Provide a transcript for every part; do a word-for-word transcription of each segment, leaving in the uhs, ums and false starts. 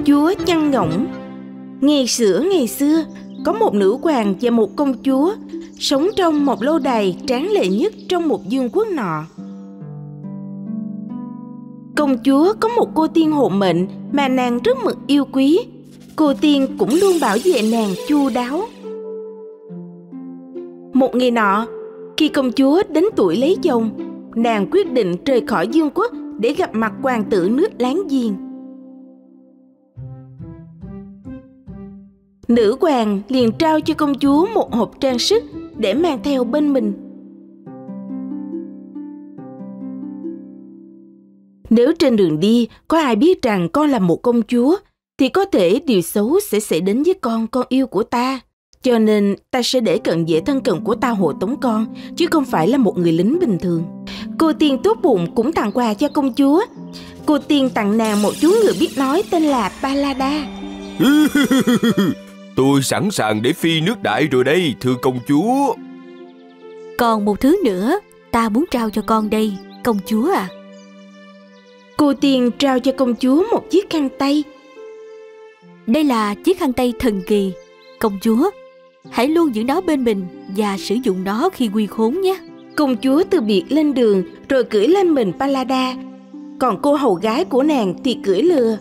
chúa chăn ngỗng. Ngày xưa ngày xưa, có một nữ hoàng và một công chúa sống trong một lâu đài tráng lệ nhất trong một vương quốc nọ. Công chúa có một cô tiên hộ mệnh mà nàng rất mực yêu quý. Cô tiên cũng luôn bảo vệ nàng chu đáo. Một ngày nọ, khi công chúa đến tuổi lấy chồng, nàng quyết định rời khỏi vương quốc để gặp mặt hoàng tử nước láng giềng. Nữ hoàng liền trao cho công chúa một hộp trang sức để mang theo bên mình. Nếu trên đường đi có ai biết rằng con là một công chúa, thì có thể điều xấu sẽ xảy đến với con, con yêu của ta. Cho nên ta sẽ để cận vệ thân cận của ta hộ tống con, chứ không phải là một người lính bình thường. Cô tiên tốt bụng cũng tặng quà cho công chúa. Cô tiên tặng nàng một chú ngựa biết nói tên là Palada. Tôi sẵn sàng để phi nước đại rồi đây, thưa công chúa. Còn một thứ nữa, ta muốn trao cho con đây, công chúa à. Cô tiên trao cho công chúa một chiếc khăn tay. Đây là chiếc khăn tay thần kỳ. Công chúa, hãy luôn giữ nó bên mình và sử dụng nó khi nguy khốn nhé. Công chúa từ biệt lên đường rồi cưỡi lên mình Palada. Còn cô hầu gái của nàng thì cưỡi lừa.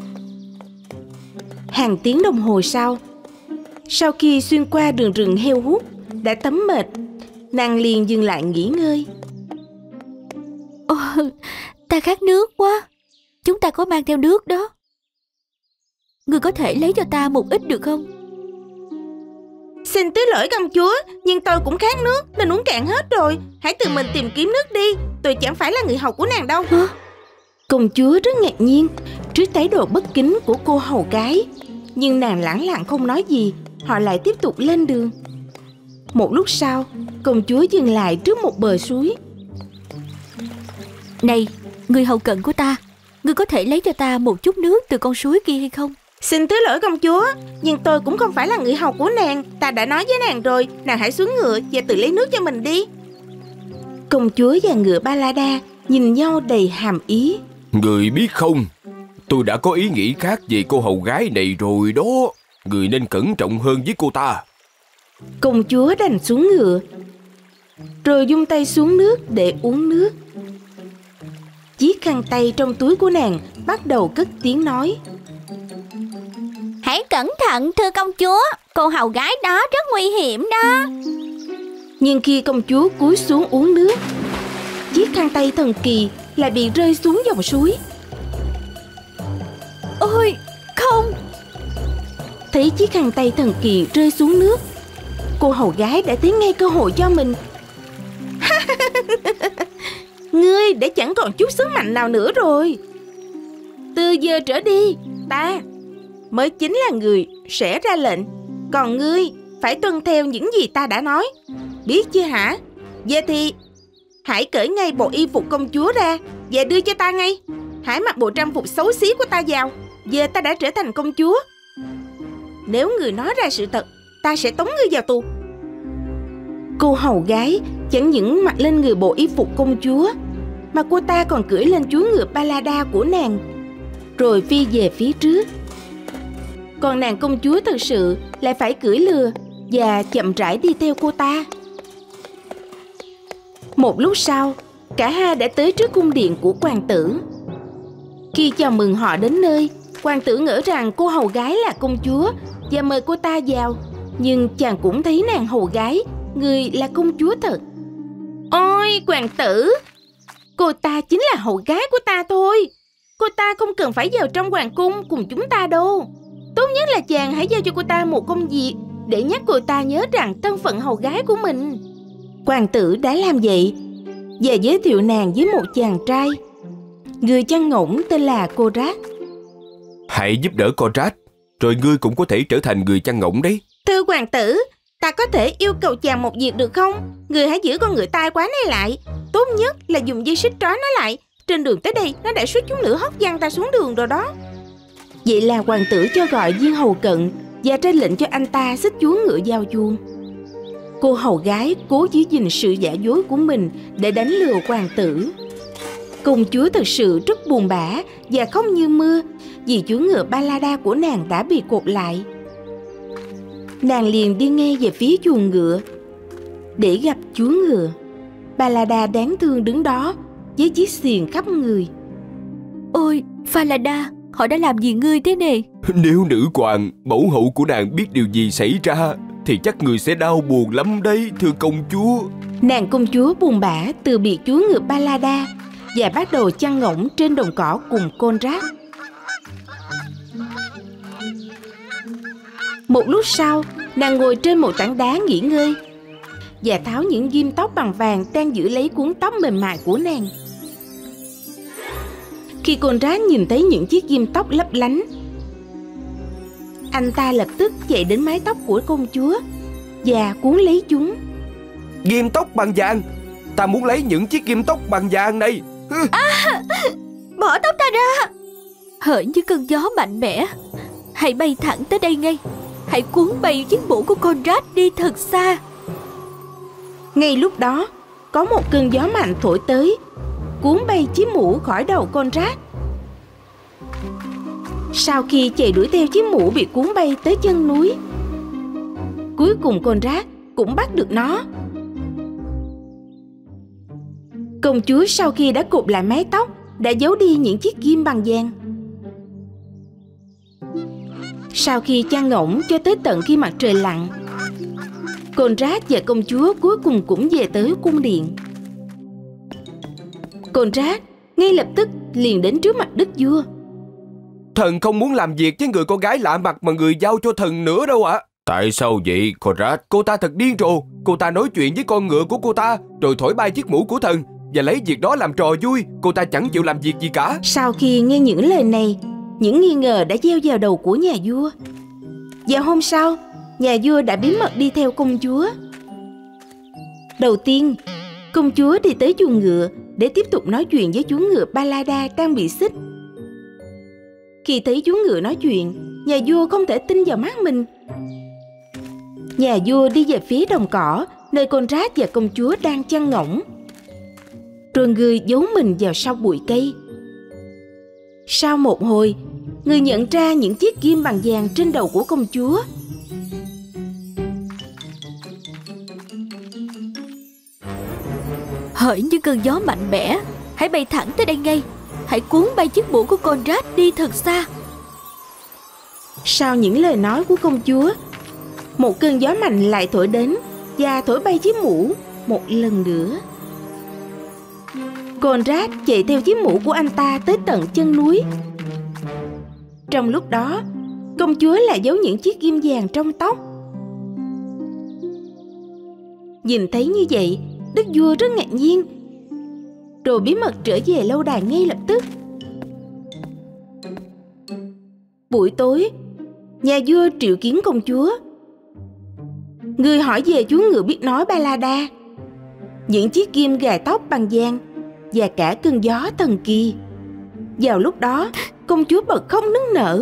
Hàng tiếng đồng hồ sau, sau khi xuyên qua đường rừng heo hút, đã tấm mệt, nàng liền dừng lại nghỉ ngơi. Ồ, ta khát nước quá. Chúng ta có mang theo nước đó. Người có thể lấy cho ta một ít được không? Xin thứ lỗi công chúa, nhưng tôi cũng khát nước nên uống cạn hết rồi. Hãy tự mình tìm kiếm nước đi. Tôi chẳng phải là người hầu của nàng đâu. Hả? Công chúa rất ngạc nhiên trước thái độ bất kính của cô hầu gái, nhưng nàng lẳng lặng không nói gì. Họ lại tiếp tục lên đường. Một lúc sau, công chúa dừng lại trước một bờ suối. Này, người hầu cận của ta, ngươi có thể lấy cho ta một chút nước từ con suối kia hay không? Xin thứ lỗi công chúa, nhưng tôi cũng không phải là người hầu của nàng. Ta đã nói với nàng rồi, nàng hãy xuống ngựa và tự lấy nước cho mình đi. Công chúa và ngựa Palada nhìn nhau đầy hàm ý. Người biết không, tôi đã có ý nghĩ khác về cô hầu gái này rồi đó. Người nên cẩn trọng hơn với cô ta. Công chúa đành xuống ngựa, rồi dung tay xuống nước để uống nước. Chiếc khăn tay trong túi của nàng bắt đầu cất tiếng nói. Hãy cẩn thận thưa công chúa, cô hầu gái đó rất nguy hiểm đó. Nhưng khi công chúa cúi xuống uống nước, chiếc khăn tay thần kỳ lại bị rơi xuống dòng suối. Ôi, không! Thấy chiếc khăn tay thần kỳ rơi xuống nước, cô hầu gái đã thấy ngay cơ hội cho mình. Ngươi đã chẳng còn chút sức mạnh nào nữa rồi. Từ giờ trở đi, ta mới chính là người sẽ ra lệnh, còn ngươi phải tuân theo những gì ta đã nói. Biết chưa hả? Giờ thì hãy cởi ngay bộ y phục công chúa ra và đưa cho ta ngay. Hãy mặc bộ trang phục xấu xí của ta vào. Giờ ta đã trở thành công chúa. Nếu người nói ra sự thật, ta sẽ tống ngươi vào tù. Cô hầu gái chẳng những mặc lên người bộ y phục công chúa, mà cô ta còn cưỡi lên chú ngựa Palada của nàng, rồi phi về phía trước. Còn nàng công chúa thật sự lại phải cưỡi lừa và chậm rãi đi theo cô ta. Một lúc sau, cả hai đã tới trước cung điện của hoàng tử. Khi chào mừng họ đến nơi, hoàng tử ngỡ rằng cô hầu gái là công chúa và mời cô ta vào. Nhưng chàng cũng thấy nàng hầu gái, người là công chúa thật. Ôi hoàng tử, cô ta chính là hầu gái của ta thôi. Cô ta không cần phải vào trong hoàng cung cùng chúng ta đâu. Tốt nhất là chàng hãy giao cho cô ta một công việc để nhắc cô ta nhớ rằng thân phận hầu gái của mình. Hoàng tử đã làm vậy và giới thiệu nàng với một chàng trai, người chăn ngỗng tên là Korat. Hãy giúp đỡ Korat, rồi ngươi cũng có thể trở thành người chăn ngỗng đấy. Thưa hoàng tử, ta có thể yêu cầu chàng một việc được không? Người hãy giữ con ngựa tai quá này lại. Tốt nhất là dùng dây xích trói nó lại. Trên đường tới đây nó đã suýt chút nữa hất văng ta xuống đường rồi đó. Vậy là hoàng tử cho gọi viên hầu cận và ra lệnh cho anh ta xích chúa ngựa vào chuông. Cô hầu gái cố giữ gìn sự giả dối của mình để đánh lừa hoàng tử. Công chúa thật sự rất buồn bã và khóc như mưa vì chú ngựa Balada của nàng đã bị cột lại. Nàng liền đi ngay về phía chuồng ngựa để gặp chú ngựa. Balada đáng thương đứng đó với chiếc xiềng khắp người. Ôi, Falada, họ đã làm gì ngươi thế này? Nếu nữ hoàng, mẫu hậu của nàng biết điều gì xảy ra thì chắc người sẽ đau buồn lắm đấy, thưa công chúa. Nàng công chúa buồn bã từ biệt chú ngựa Balada và bắt đầu chăn ngỗng trên đồng cỏ cùng Conrad. Một lúc sau, nàng ngồi trên một tảng đá nghỉ ngơi và tháo những ghim tóc bằng vàng đang giữ lấy cuốn tóc mềm mại của nàng. Khi Conrad nhìn thấy những chiếc ghim tóc lấp lánh, anh ta lập tức chạy đến mái tóc của công chúa và cuốn lấy chúng. Ghim tóc bằng vàng? Ta muốn lấy những chiếc ghim tóc bằng vàng này. À, bỏ tóc ta ra. Hỡi như cơn gió mạnh mẽ, hãy bay thẳng tới đây ngay. Hãy cuốn bay chiếc mũ của Conrad đi thật xa. Ngay lúc đó, có một cơn gió mạnh thổi tới, cuốn bay chiếc mũ khỏi đầu Conrad. Sau khi chạy đuổi theo chiếc mũ bị cuốn bay tới chân núi, cuối cùng Conrad cũng bắt được nó. Công chúa sau khi đã cột lại mái tóc đã giấu đi những chiếc ghim bằng vàng. Sau khi chăn ngỗng cho tới tận khi mặt trời lặn, Conrad và công chúa cuối cùng cũng về tới cung điện. Conrad ngay lập tức liền đến trước mặt đức vua. Thần không muốn làm việc với người con gái lạ mặt mà người giao cho thần nữa đâu ạ. À? Tại sao vậy, Conrad? Cô ta thật điên rồ. Cô ta nói chuyện với con ngựa của cô ta, rồi thổi bay chiếc mũ của thần và lấy việc đó làm trò vui. Cô ta chẳng chịu làm việc gì cả. Sau khi nghe những lời này, những nghi ngờ đã gieo vào đầu của nhà vua. Và hôm sau, nhà vua đã bí mật đi theo công chúa. Đầu tiên, công chúa đi tới chuồng ngựa để tiếp tục nói chuyện với chú ngựa Balada đang bị xích. Khi thấy chú ngựa nói chuyện, nhà vua không thể tin vào mắt mình. Nhà vua đi về phía đồng cỏ nơi Conrad và công chúa đang chăn ngỗng, rồi người giấu mình vào sau bụi cây. Sau một hồi, người nhận ra những chiếc ghim bằng vàng trên đầu của công chúa. Hỡi như cơn gió mạnh mẽ, hãy bay thẳng tới đây ngay. Hãy cuốn bay chiếc mũ của Conrad đi thật xa. Sau những lời nói của công chúa, một cơn gió mạnh lại thổi đến và thổi bay chiếc mũ một lần nữa. Conrad chạy theo chiếc mũ của anh ta tới tận chân núi. Trong lúc đó, công chúa lại giấu những chiếc ghim vàng trong tóc. Nhìn thấy như vậy, đức vua rất ngạc nhiên, rồi bí mật trở về lâu đài ngay lập tức. Buổi tối, nhà vua triệu kiến công chúa. Người hỏi về chú ngựa biết nói Balada, những chiếc ghim gài tóc bằng vàng và cả cơn gió thần kỳ. Vào lúc đó, công chúa bật khóc nức nở.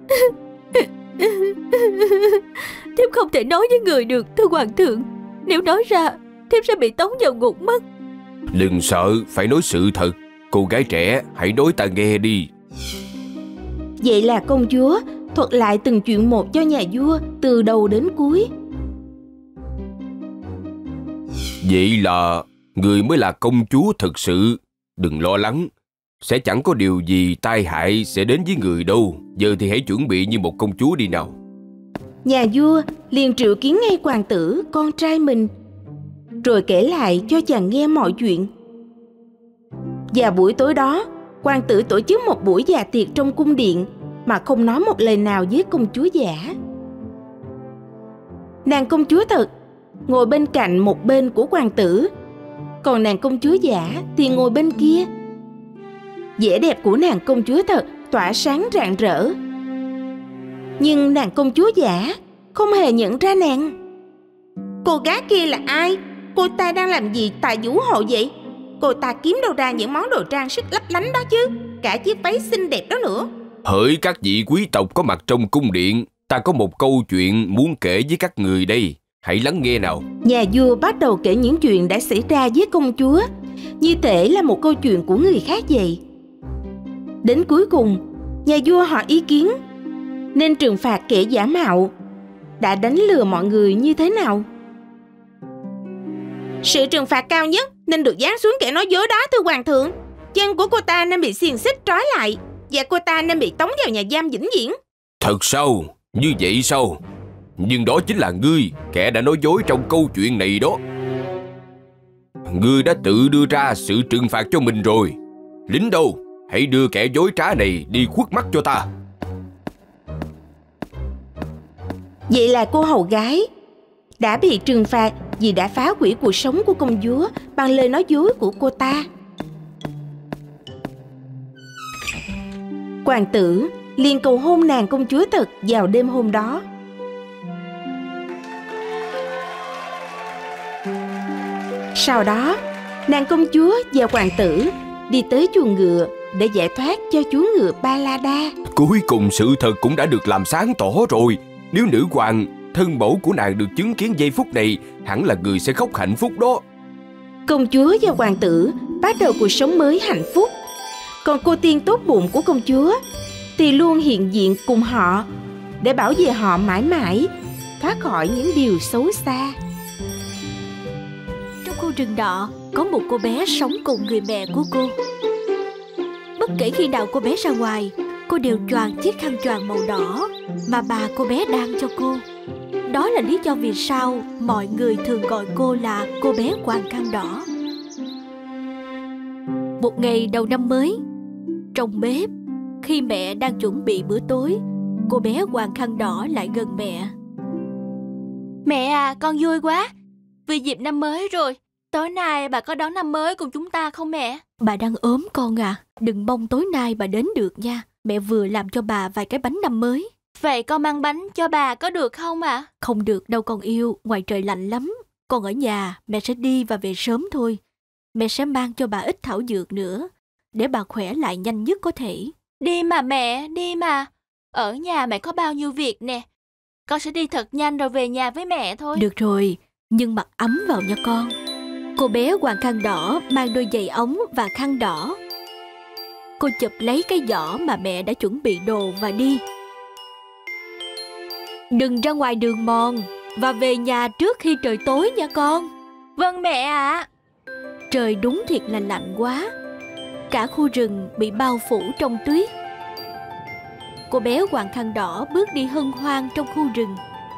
Thiếp không thể nói với người được, thưa hoàng thượng. Nếu nói ra, thiếp sẽ bị tống vào ngục mất. Đừng sợ, phải nói sự thật. Cô gái trẻ, hãy nói ta nghe đi. Vậy là công chúa thuật lại từng chuyện một cho nhà vua từ đầu đến cuối. Vậy là người mới là công chúa thực sự. Đừng lo lắng, sẽ chẳng có điều gì tai hại sẽ đến với người đâu. Giờ thì hãy chuẩn bị như một công chúa đi nào. Nhà vua liền triệu kiến ngay hoàng tử, con trai mình, rồi kể lại cho chàng nghe mọi chuyện. Và buổi tối đó, hoàng tử tổ chức một buổi dạ tiệc trong cung điện mà không nói một lời nào với công chúa giả. Nàng công chúa thật ngồi bên cạnh một bên của hoàng tử, còn nàng công chúa giả thì ngồi bên kia. Vẻ đẹp của nàng công chúa thật tỏa sáng rạng rỡ, nhưng nàng công chúa giả không hề nhận ra nàng. Cô gái kia là ai? Cô ta đang làm gì tại vũ hội vậy? Cô ta kiếm đâu ra những món đồ trang sức lấp lánh đó chứ? Cả chiếc váy xinh đẹp đó nữa. Hỡi các vị quý tộc có mặt trong cung điện, ta có một câu chuyện muốn kể với các người đây. Hãy lắng nghe nào. Nhà vua bắt đầu kể những chuyện đã xảy ra với công chúa, như thể là một câu chuyện của người khác vậy. Đến cuối cùng, Nhà vua hỏi ý kiến nên trừng phạt kẻ giả mạo đã đánh lừa mọi người như thế nào. Sự trừng phạt cao nhất nên được giáng xuống kẻ nói dối đó, thưa hoàng thượng. Chân của cô ta nên bị xiềng xích trói lại, và cô ta nên bị tống vào nhà giam vĩnh viễn. Thật sao? Như vậy sao? Nhưng đó chính là ngươi, kẻ đã nói dối trong câu chuyện này đó. Ngươi đã tự đưa ra sự trừng phạt cho mình rồi. Lính đâu? Hãy đưa kẻ dối trá này đi khuất mắt cho ta. Vậy là cô hầu gái đã bị trừng phạt vì đã phá hủy cuộc sống của công chúa bằng lời nói dối của cô ta. Hoàng tử liền cầu hôn nàng công chúa thật vào đêm hôm đó. Sau đó, nàng công chúa và hoàng tử đi tới chuồng ngựa để giải thoát cho chú ngựa Ba La Đa. Cuối cùng sự thật cũng đã được làm sáng tỏ rồi. Nếu nữ hoàng, thân mẫu của nàng được chứng kiến giây phút này, hẳn là người sẽ khóc hạnh phúc đó. Công chúa và hoàng tử bắt đầu cuộc sống mới hạnh phúc. Còn cô tiên tốt bụng của công chúa thì luôn hiện diện cùng họ để bảo vệ họ mãi mãi thoát khỏi những điều xấu xa. Trong khu rừng đó có một cô bé sống cùng người mẹ của cô. Bất kể khi nào cô bé ra ngoài, cô đều choàng chiếc khăn choàng màu đỏ mà bà cô bé đan cho cô. Đó là lý do vì sao mọi người thường gọi cô là cô bé quàng khăn đỏ. Một ngày đầu năm mới, trong bếp, khi mẹ đang chuẩn bị bữa tối, cô bé quàng khăn đỏ lại gần mẹ. Mẹ à, con vui quá vì dịp năm mới rồi. Tối nay bà có đón năm mới cùng chúng ta không mẹ? Bà đang ốm con à, đừng mong tối nay bà đến được nha. Mẹ vừa làm cho bà vài cái bánh năm mới. Vậy con mang bánh cho bà có được không ạ? À? Không được đâu con yêu, ngoài trời lạnh lắm. Con ở nhà, mẹ sẽ đi và về sớm thôi. Mẹ sẽ mang cho bà ít thảo dược nữa, để bà khỏe lại nhanh nhất có thể. Đi mà mẹ, đi mà. Ở nhà mẹ có bao nhiêu việc nè. Con sẽ đi thật nhanh rồi về nhà với mẹ thôi. Được rồi, nhưng mặc ấm vào nha con. Cô bé quàng khăn đỏ mang đôi giày ống và khăn đỏ. Cô chụp lấy cái giỏ mà mẹ đã chuẩn bị đồ và đi. Đừng ra ngoài đường mòn và về nhà trước khi trời tối nha con. Vâng mẹ ạ. À. Trời đúng thiệt là lạnh quá. Cả khu rừng bị bao phủ trong tuyết. Cô bé quàng khăn đỏ bước đi hân hoan trong khu rừng.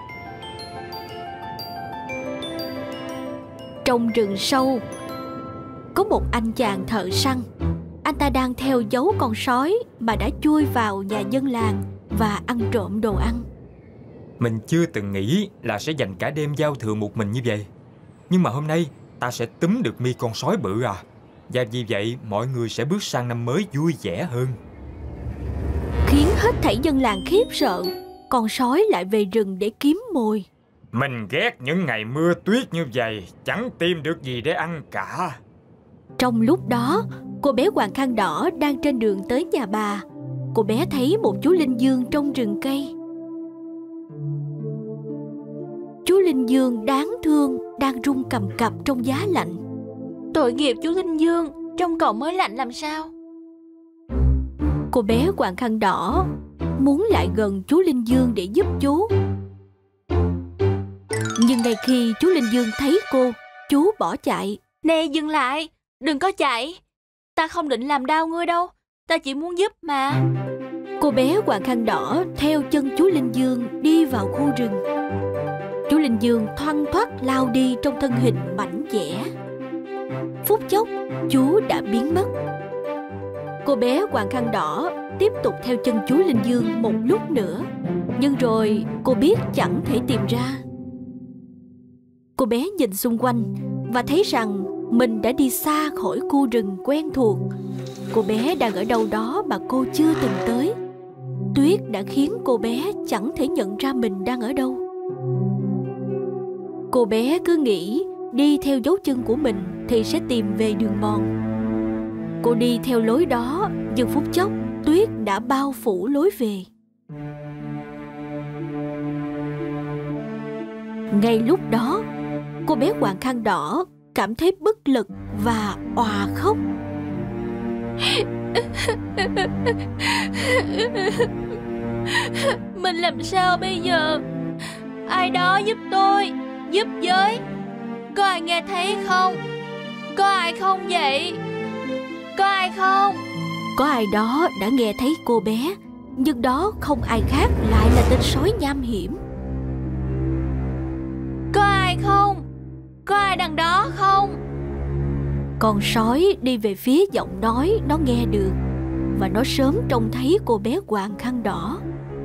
Trong rừng sâu, có một anh chàng thợ săn. Anh ta đang theo dấu con sói mà đã chui vào nhà dân làng và ăn trộm đồ ăn. Mình chưa từng nghĩ là sẽ dành cả đêm giao thừa một mình như vậy. Nhưng mà hôm nay ta sẽ túm được mi con sói bự à. Và vì vậy mọi người sẽ bước sang năm mới vui vẻ hơn. Khiến hết thảy dân làng khiếp sợ, con sói lại về rừng để kiếm mồi. Mình ghét những ngày mưa tuyết như vậy, chẳng tìm được gì để ăn cả. Trong lúc đó, cô bé quàng khăn đỏ đang trên đường tới nhà bà. Cô bé thấy một chú linh dương trong rừng cây. Chú linh dương đáng thương đang run cầm cập trong giá lạnh. Tội nghiệp chú linh dương, trong cậu mới lạnh làm sao? Cô bé quàng khăn đỏ muốn lại gần chú linh dương để giúp chú. Nhưng ngay khi chú linh dương thấy cô, chú bỏ chạy. Nè dừng lại, đừng có chạy. Ta không định làm đau ngươi đâu, ta chỉ muốn giúp mà. Cô bé quàng khăn đỏ theo chân chú linh dương đi vào khu rừng. Chú linh dương thoăn thoắt lao đi trong thân hình mảnh dẻ. Phút chốc, chú đã biến mất. Cô bé quàng khăn đỏ tiếp tục theo chân chú linh dương một lúc nữa. Nhưng rồi cô biết chẳng thể tìm ra. Cô bé nhìn xung quanh và thấy rằng mình đã đi xa khỏi khu rừng quen thuộc. Cô bé đang ở đâu đó mà cô chưa từng tới. Tuyết đã khiến cô bé chẳng thể nhận ra mình đang ở đâu. Cô bé cứ nghĩ đi theo dấu chân của mình thì sẽ tìm về đường mòn. Cô đi theo lối đó, nhưng phút chốc tuyết đã bao phủ lối về. Ngay lúc đó, cô bé quàng khăn đỏ cảm thấy bất lực và òa khóc. Mình làm sao bây giờ? Ai đó giúp tôi, giúp với. Có ai nghe thấy không? Có ai không vậy? Có ai không? Có ai đó đã nghe thấy cô bé, nhưng đó không ai khác lại là tên sói nham hiểm. Có ai không? Có ai đằng đó không? Con sói đi về phía giọng nói nó nghe được, và nó sớm trông thấy cô bé quàng khăn đỏ.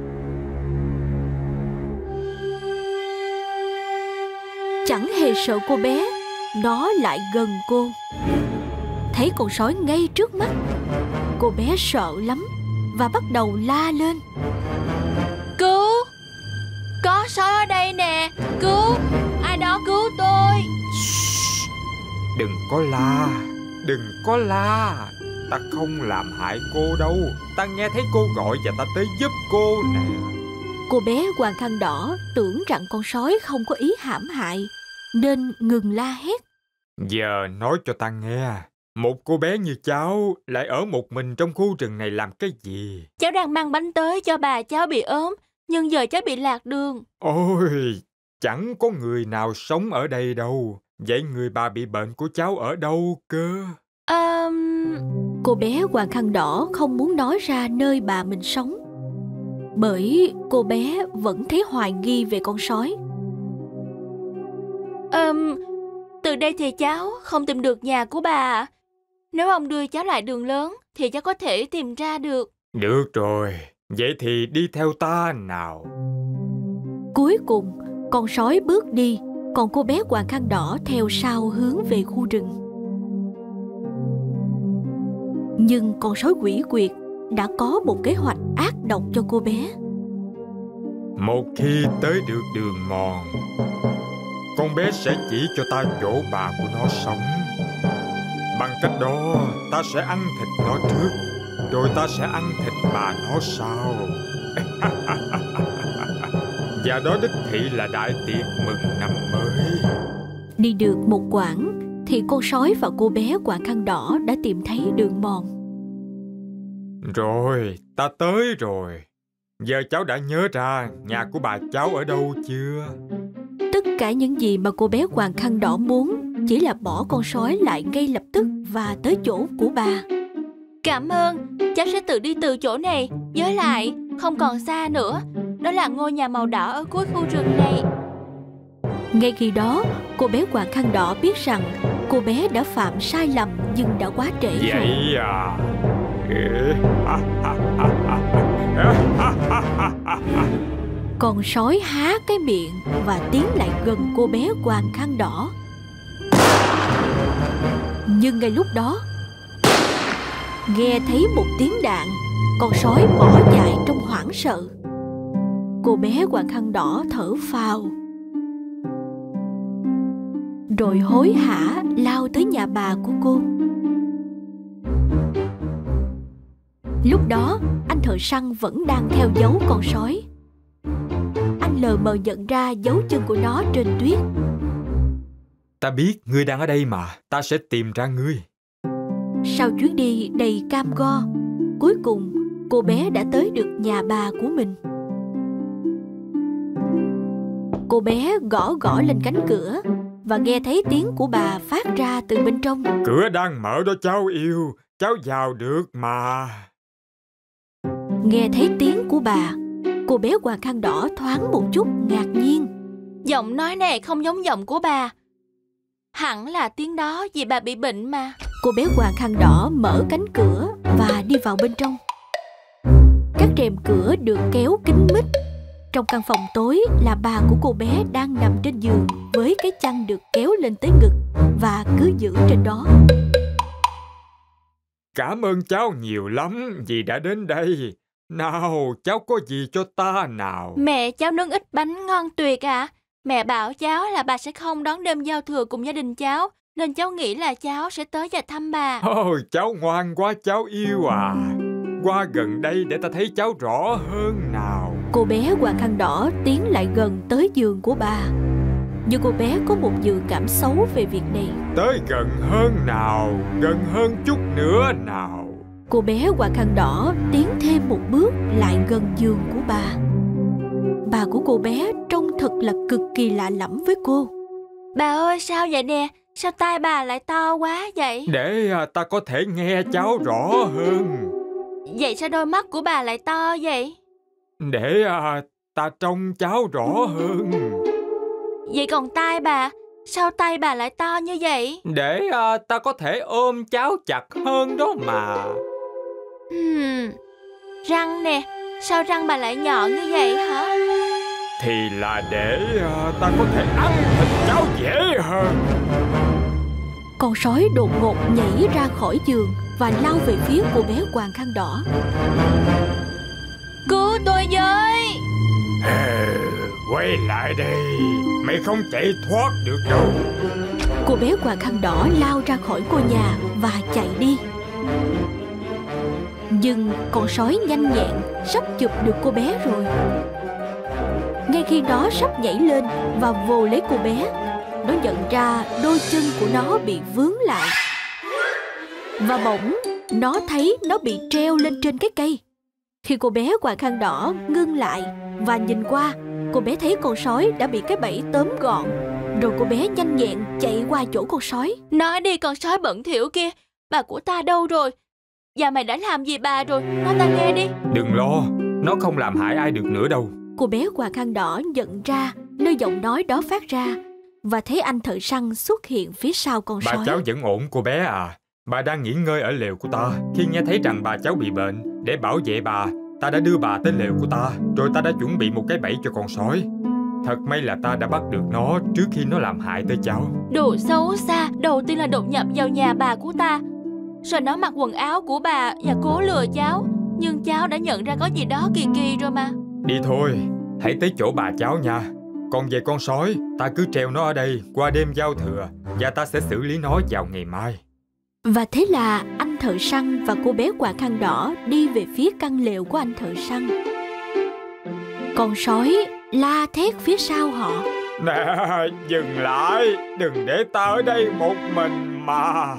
Chẳng hề sợ cô bé, nó lại gần cô. Thấy con sói ngay trước mắt, cô bé sợ lắm và bắt đầu la lên. Cứu! Có sói ở đây nè! Cứu! Ai đó cứu tôi! Đừng có la, đừng có la. Ta không làm hại cô đâu. Ta nghe thấy cô gọi và ta tới giúp cô nè. Cô bé quàng khăn đỏ tưởng rằng con sói không có ý hãm hại, nên ngừng la hét. Giờ nói cho ta nghe, một cô bé như cháu lại ở một mình trong khu rừng này làm cái gì? Cháu đang mang bánh tới cho bà cháu bị ốm, nhưng giờ cháu bị lạc đường. Ôi, chẳng có người nào sống ở đây đâu. Vậy người bà bị bệnh của cháu ở đâu cơ? Um... Cô bé quàng khăn đỏ không muốn nói ra nơi bà mình sống, bởi cô bé vẫn thấy hoài nghi về con sói. Um, từ đây thì cháu không tìm được nhà của bà. Nếu ông đưa cháu lại đường lớn thì cháu có thể tìm ra được. Được rồi, vậy thì đi theo ta nào. Cuối cùng, con sói bước đi, còn cô bé quàng khăn đỏ theo sau hướng về khu rừng. Nhưng con sói quỷ quyệt đã có một kế hoạch ác độc cho cô bé. Một khi tới được đường mòn, con bé sẽ chỉ cho ta chỗ bà của nó sống. Bằng cách đó, ta sẽ ăn thịt nó trước, rồi ta sẽ ăn thịt bà nó sau. Và đó đích thị là đại tiệc mừng năm mới. Đi được một quãng thì con sói và cô bé quàng khăn đỏ đã tìm thấy đường mòn. Rồi, ta tới rồi. Giờ cháu đã nhớ ra nhà của bà cháu ở đâu chưa? Tất cả những gì mà cô bé quàng khăn đỏ muốn chỉ là bỏ con sói lại ngay lập tức và tới chỗ của bà. Cảm ơn, cháu sẽ tự đi từ chỗ này. Với lại, không còn xa nữa. Đó là ngôi nhà màu đỏ ở cuối khu rừng này. Ngay khi đó, cô bé quàng khăn đỏ biết rằng cô bé đã phạm sai lầm nhưng đã quá trễ rồi. Vậy à? Con sói há cái miệng và tiến lại gần cô bé quàng khăn đỏ. Nhưng ngay lúc đó, nghe thấy một tiếng đạn, con sói bỏ chạy trong hoảng sợ. Cô bé quàng khăn đỏ thở phào, rồi hối hả lao tới nhà bà của cô. Lúc đó, anh thợ săn vẫn đang theo dấu con sói. Anh lờ mờ nhận ra dấu chân của nó trên tuyết. Ta biết ngươi đang ở đây mà, ta sẽ tìm ra ngươi. Sau chuyến đi đầy cam go, cuối cùng cô bé đã tới được nhà bà của mình. Cô bé gõ gõ lên cánh cửa và nghe thấy tiếng của bà phát ra từ bên trong. Cửa đang mở đó cháu yêu, cháu vào được mà. Nghe thấy tiếng của bà, cô bé quàng khăn đỏ thoáng một chút ngạc nhiên. Giọng nói này không giống giọng của bà. Hẳn là tiếng đó vì bà bị bệnh mà. Cô bé quàng khăn đỏ mở cánh cửa và đi vào bên trong. Các rèm cửa được kéo kín mít. Trong căn phòng tối là bà của cô bé đang nằm trên giường với cái chăn được kéo lên tới ngực và cứ giữ trên đó. Cảm ơn cháu nhiều lắm vì đã đến đây. Nào, cháu có gì cho ta nào? Mẹ cháu nướng ít bánh ngon tuyệt à. Mẹ bảo cháu là bà sẽ không đón đêm giao thừa cùng gia đình cháu, nên cháu nghĩ là cháu sẽ tới và thăm bà. Ôi, cháu ngoan quá cháu yêu à. Qua gần đây để ta thấy cháu rõ hơn nào. Cô bé quàng khăn đỏ tiến lại gần tới giường của bà. Nhưng cô bé có một dự cảm xấu về việc này. Tới gần hơn nào, gần hơn chút nữa nào. Cô bé quàng khăn đỏ tiến thêm một bước lại gần giường của bà. Bà của cô bé trông thật là cực kỳ lạ lẫm với cô. Bà ơi, sao vậy nè? Sao tai bà lại to quá vậy? Để à, ta có thể nghe cháu rõ hơn. Vậy sao đôi mắt của bà lại to vậy? Để à, ta trông cháu rõ hơn. Vậy còn tai bà, sao tay bà lại to như vậy? Để à, ta có thể ôm cháu chặt hơn đó mà. Hmm, răng nè, sao răng bà lại nhọn như vậy hả? Thì là để à, ta có thể ăn thịt cháu dễ hơn. Con sói đột ngột nhảy ra khỏi giường và lao về phía cô bé quàng khăn đỏ. Cứu tôi với! À, quay lại đây, mày không chạy thoát được đâu. Cô bé quàng khăn đỏ lao ra khỏi ngôi nhà và chạy đi. Nhưng con sói nhanh nhẹn sắp chụp được cô bé rồi. Ngay khi nó sắp nhảy lên và vồ lấy cô bé, nó nhận ra đôi chân của nó bị vướng lại. Và bỗng nó thấy nó bị treo lên trên cái cây. Khi cô bé quàng khăn đỏ ngưng lại và nhìn qua, cô bé thấy con sói đã bị cái bẫy tóm gọn. Rồi cô bé nhanh nhẹn chạy qua chỗ con sói. Nói đi con sói bẩn thỉu kia, bà của ta đâu rồi? Và mày đã làm gì bà rồi? Nói ta nghe đi. Đừng lo, nó không làm hại ai được nữa đâu. Cô bé quàng khăn đỏ nhận ra nơi giọng nói đó phát ra và thấy anh thợ săn xuất hiện phía sau con Bà sói. cháu vẫn ổn cô bé à. Bà đang nghỉ ngơi ở lều của ta. Khi nghe thấy rằng bà cháu bị bệnh, để bảo vệ bà, ta đã đưa bà tới lều của ta. Rồi ta đã chuẩn bị một cái bẫy cho con sói. Thật may là ta đã bắt được nó trước khi nó làm hại tới cháu. Đồ xấu xa, đầu tiên là đột nhập vào nhà bà của ta, rồi nó mặc quần áo của bà và cố lừa cháu. Nhưng cháu đã nhận ra có gì đó kỳ kỳ rồi mà. Đi thôi, hãy tới chỗ bà cháu nha. Còn về con sói, ta cứ treo nó ở đây qua đêm giao thừa, và ta sẽ xử lý nó vào ngày mai. Và thế là anh thợ săn và cô bé quàng khăn đỏ đi về phía căn lều của anh thợ săn. Con sói la thét phía sau họ. Nè, dừng lại, đừng để ta ở đây một mình mà.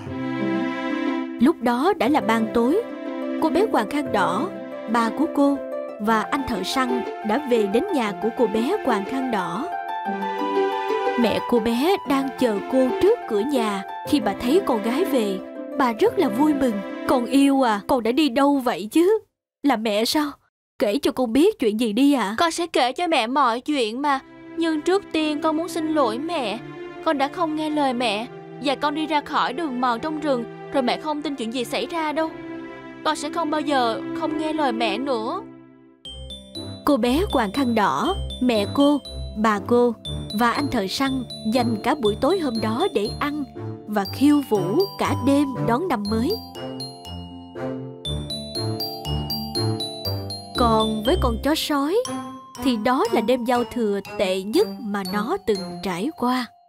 Lúc đó đã là ban tối. Cô bé quàng khăn đỏ, bà của cô và anh thợ săn đã về đến nhà của cô bé quàng khăn đỏ. Mẹ cô bé đang chờ cô trước cửa nhà. Khi bà thấy con gái về, bà rất là vui mừng. Con yêu à, con đã đi đâu vậy chứ? Là mẹ sao? Kể cho con biết chuyện gì đi ạ. À? Con sẽ kể cho mẹ mọi chuyện mà. Nhưng trước tiên con muốn xin lỗi mẹ. Con đã không nghe lời mẹ, và con đi ra khỏi đường mòn trong rừng, rồi mẹ không tin chuyện gì xảy ra đâu. Con sẽ không bao giờ không nghe lời mẹ nữa. Cô bé quàng khăn đỏ, mẹ cô, bà cô và anh thợ săn dành cả buổi tối hôm đó để ăn và khiêu vũ cả đêm đón năm mới. Còn với con chó sói thì đó là đêm giao thừa tệ nhất mà nó từng trải qua.